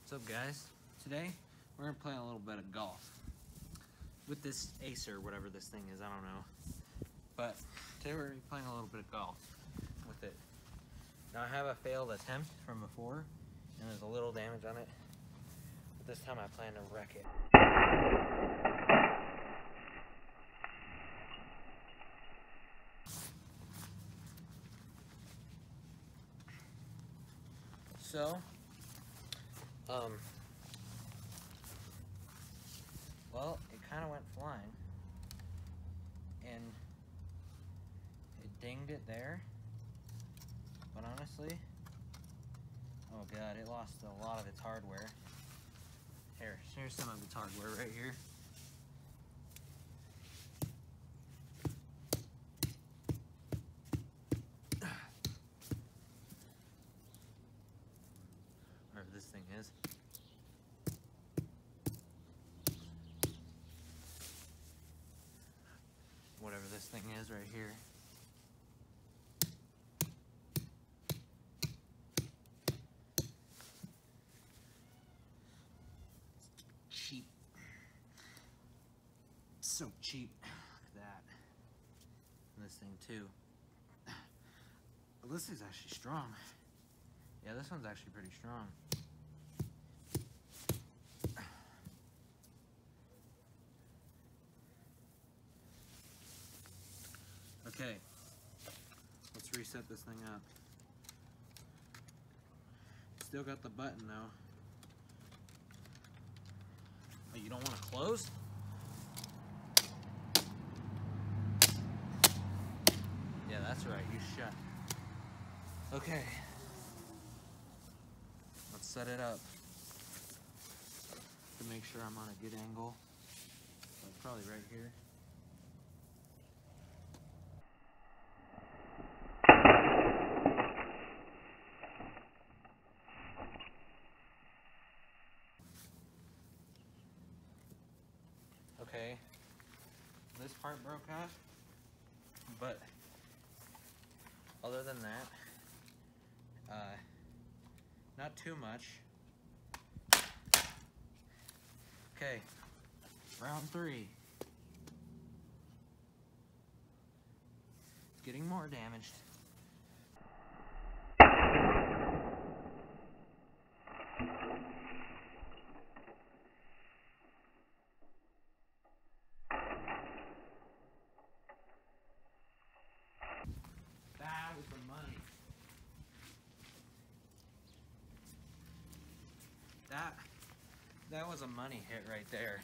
What's up, guys? Today we're gonna play a little bit of golf with this Acer, whatever this thing is, I don't know. But today we're gonna be playing a little bit of golf with it. Now I have a failed attempt from before, and there's a little damage on it. But this time I plan to wreck it. So, well, it kind of went flying, and it dinged it there, but honestly, oh god, it lost a lot of its hardware. Here's some of its hardware right here. Whatever this thing is. Whatever this thing is right here. Cheap. So cheap. Look at that. And this thing too. Well, this thing's actually strong. Yeah, this one's actually pretty strong. Okay, let's reset this thing up. Still got the button though. Oh, you don't want to close? Yeah, that's right, you shut. Okay, let's set it up to make sure I'm on a good angle. So probably right here. Okay, this part broke off, but other than that, not too much. Okay, round 3. It's getting more damaged. That was the money. That was a money hit right there.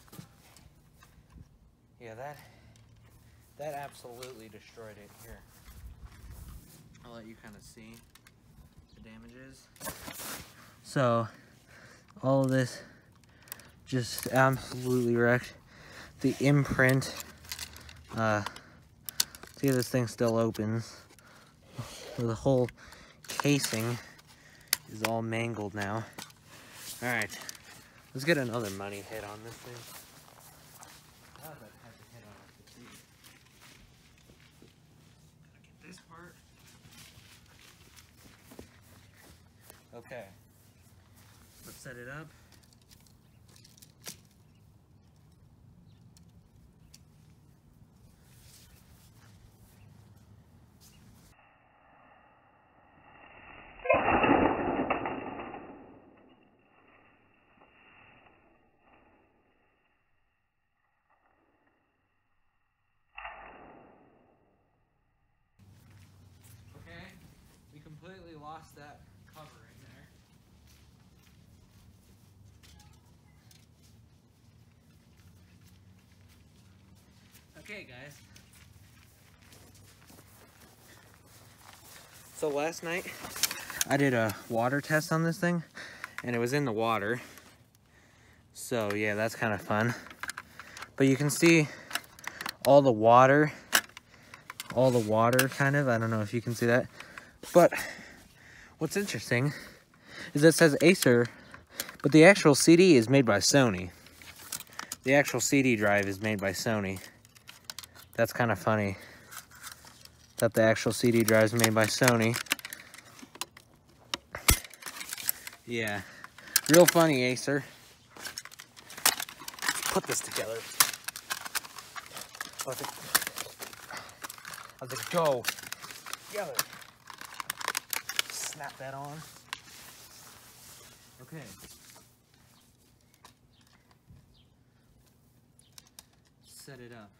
Yeah, that absolutely destroyed it. Here, I'll let you kind of see the damages. So, all of this just absolutely wrecked. The imprint, see, this thing still opens. The whole casing is all mangled now. All right, let's get another money hit on this thing. That was that type of hit I like to see. Gotta get this part. Okay, let's set it up. We completely lost that cover in there. Okay, guys. So last night, I did a water test on this thing, and it was in the water. So yeah, that's kind of fun. But you can see all the water kind of. I don't know if you can see that. But what's interesting is it says Acer, but the actual CD is made by Sony. The actual CD drive is made by Sony. That's kind of funny that the actual CD drive is made by Sony. Yeah, Real funny, Acer. Put this together. How's it go? Together. Snap that on. Okay. Set it up.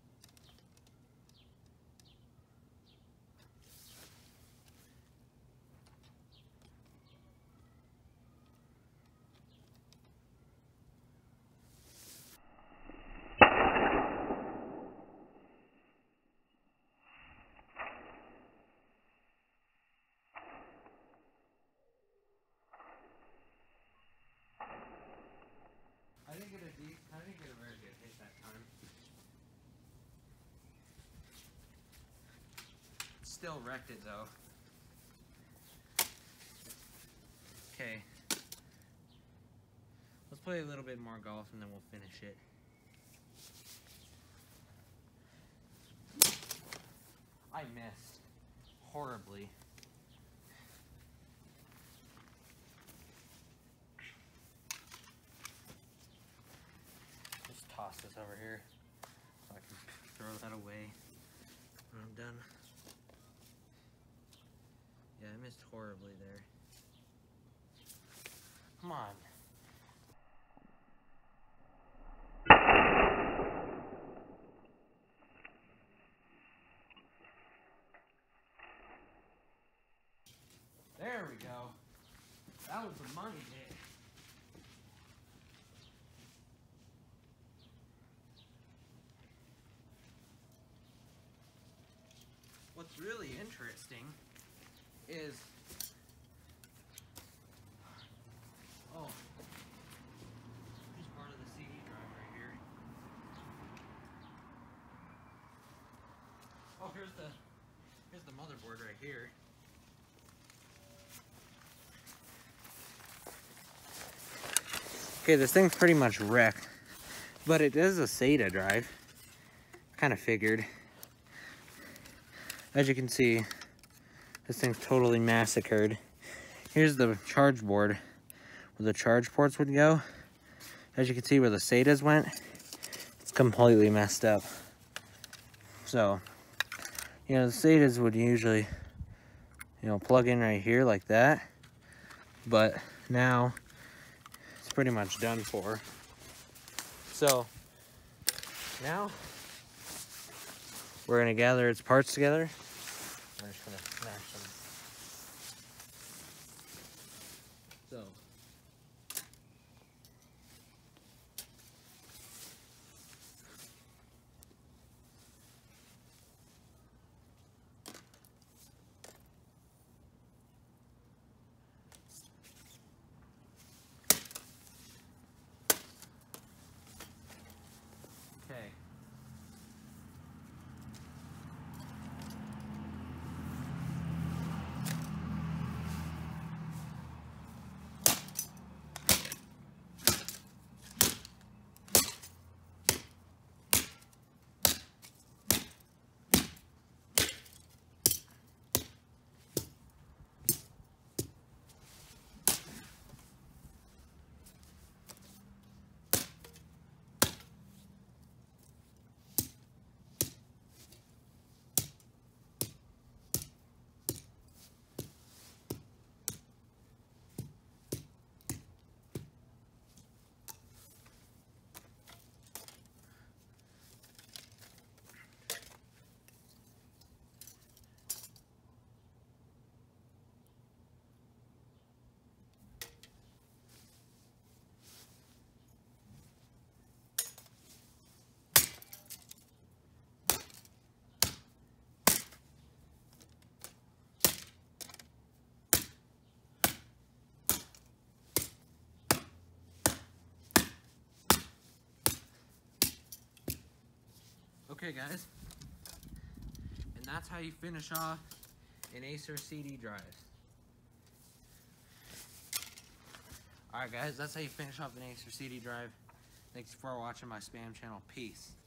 I didn't get a very good hit that time. Still wrecked it though. Okay. Let's play a little bit more golf and then we'll finish it. I missed horribly. Just toss this over here so I can throw that away when I'm done. Yeah, I missed horribly there. Come on. There we go. That was the money hit. What's really interesting is, oh, here's part of the CD drive right here. Oh, here's the motherboard right here. Okay, this thing's pretty much wrecked, but it is a SATA drive. Kind of figured. As you can see, this thing's totally massacred. Here's the charge board where the charge ports would go. As you can see where the SATAs went, it's completely messed up. So, you know, the SATAs would usually, you know, plug in right here like that. But now, it's pretty much done for. So, now, we're gonna gather its parts together. I'm just gonna smash them. So. Okay. Okay, guys, and that's how you finish off an Acer CD drive. Alright guys, that's how you finish off an Acer CD drive. Thanks for watching my spam channel. Peace.